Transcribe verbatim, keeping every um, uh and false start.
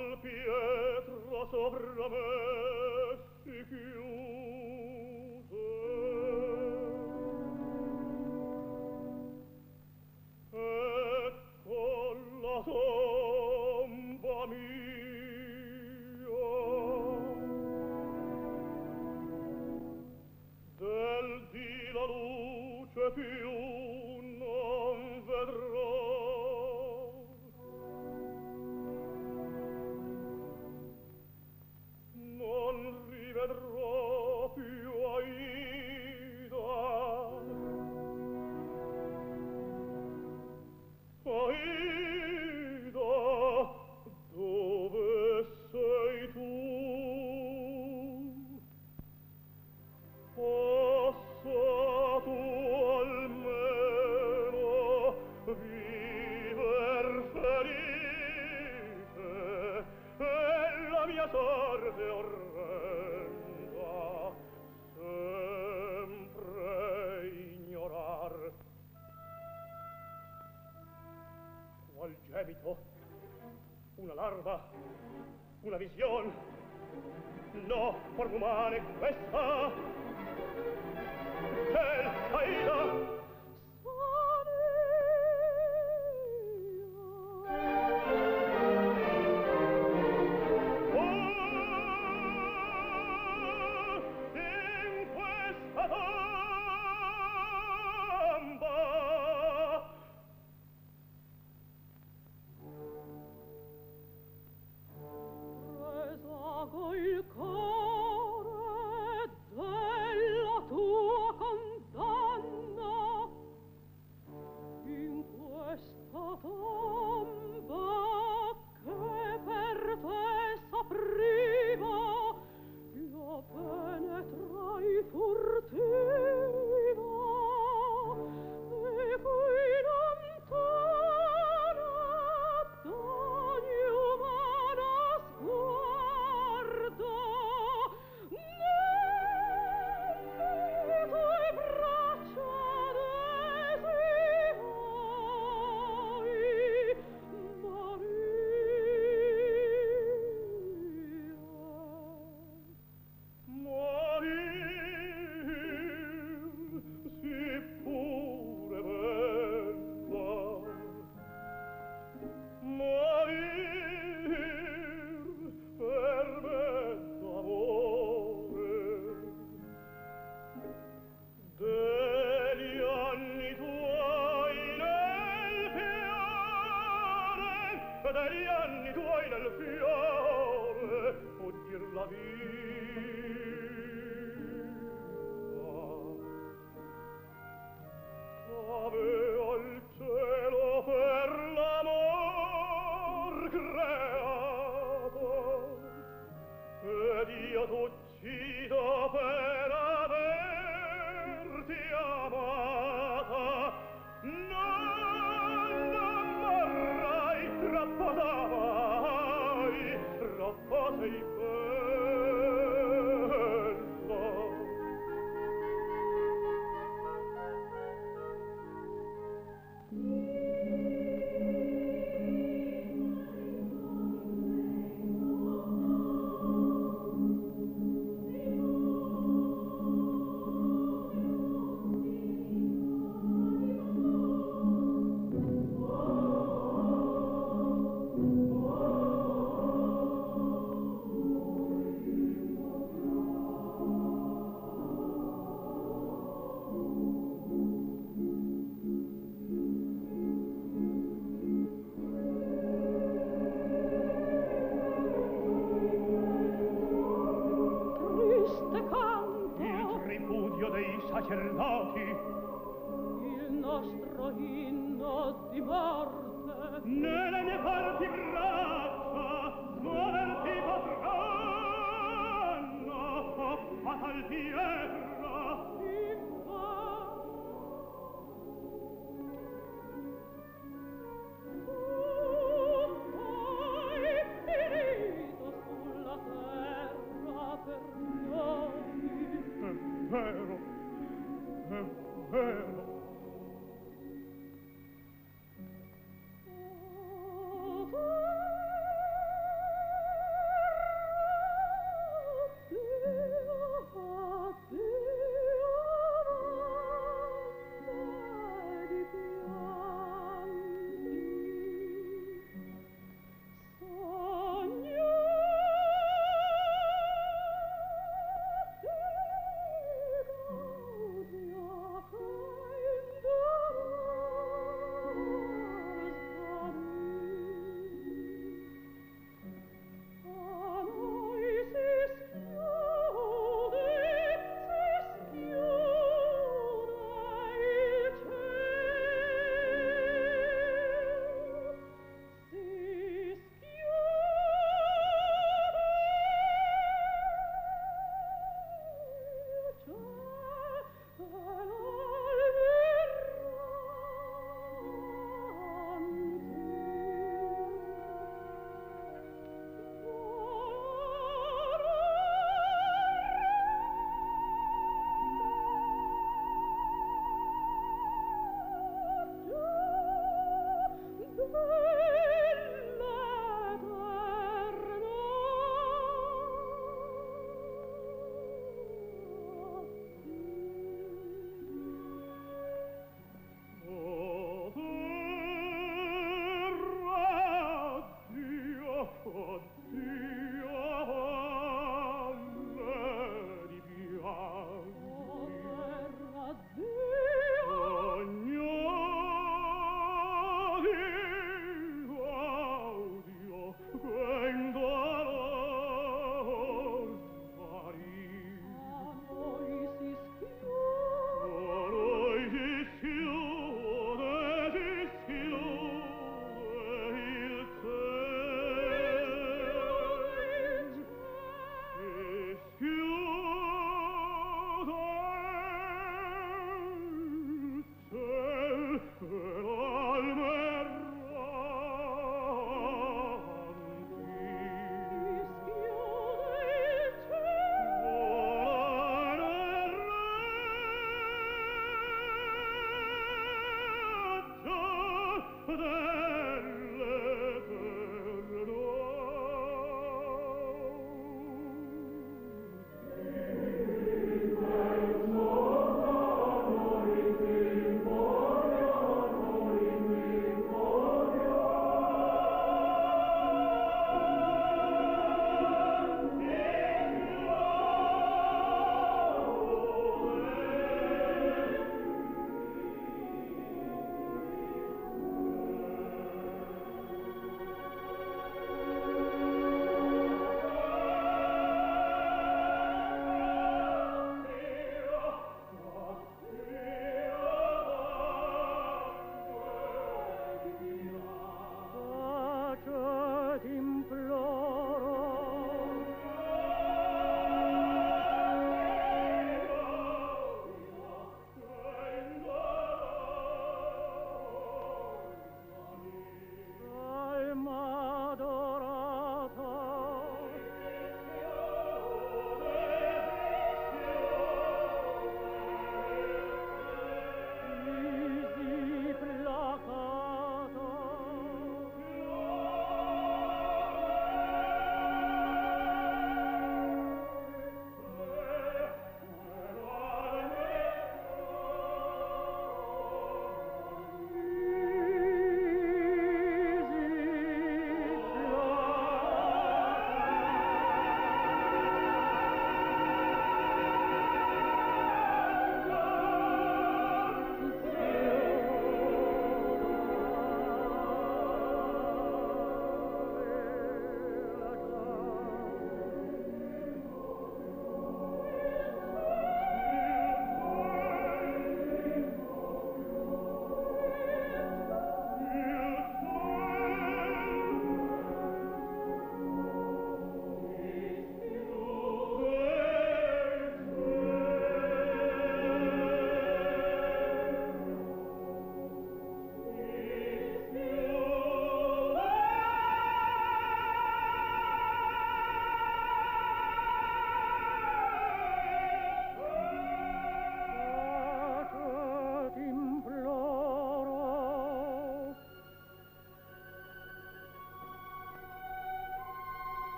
al pietra sopra me si chiuse. Ecco la tomba mia, del dì la luce più non vedrò. Non rivedrò più Aida. Aida, dove sei tu? Possa tu almeno viver felice e la mia sorte orrenda sempre ignorar. Qual gemito? Una larva? Una vision? No, forma umana è questa! Ciel, Aida! Il cuore della tua condanna in questa tomba che per te s'apriva io penetrai furtiva e qui lontana d'ogni umana sguardo nelle tue braccia desirai Maria. Morir, sì pure bella, morir per me d'amore, degli anni tuoi nel fiore, degli anni tuoi nel fiore, fuggir la vita. Aveva il cielo per l'amor creato ed io t'uccido per averti amata. Non morrai, troppo dai, troppo sei bella. Sacerdoti, il nostro inno di morte nelle mie parti braccia muoverti potranno, o fatal tierra invano. Tu hai finito sulla terra per noi. È vero.